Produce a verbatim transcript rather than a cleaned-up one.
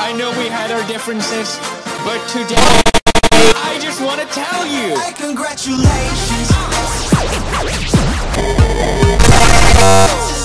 I know we had our differences, but today I just want to tell you. Hey, congratulations.